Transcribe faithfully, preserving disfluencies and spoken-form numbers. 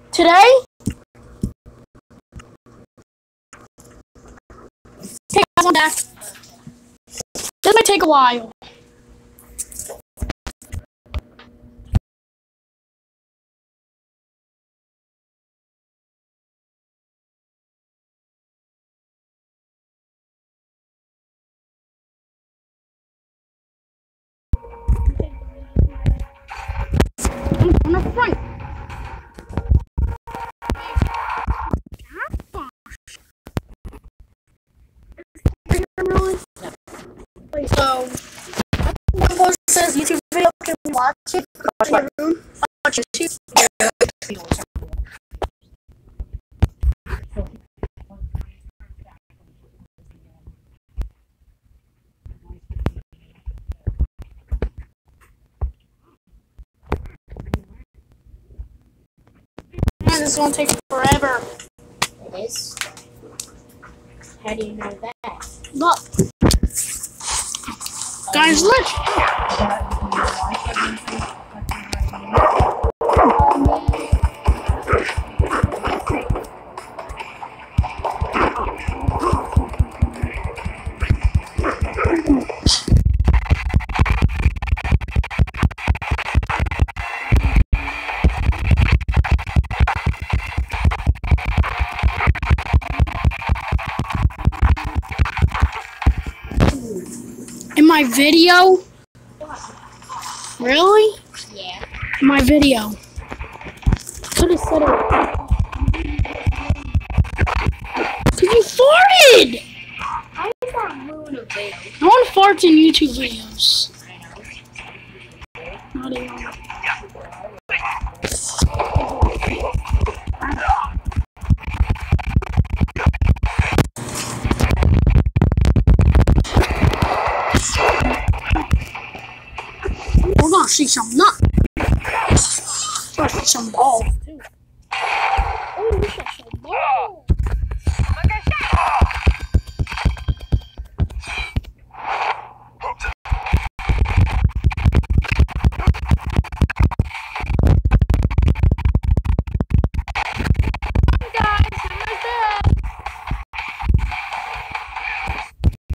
Today, take one back. This might take a while. I'm on the front. So, one post says YouTube video, can we watch it? Watch my room? Watch YouTube. Man, this is gonna take forever. It is? How do you know that? Look. Guys, look. In my video? Really? Yeah. My video. Could have said it. Cause you farted! How is that ruin a video? No one farts in YouTube videos. Not even. We're gonna see some nuts. We're gonna see some balls too. Oh, we got some balls.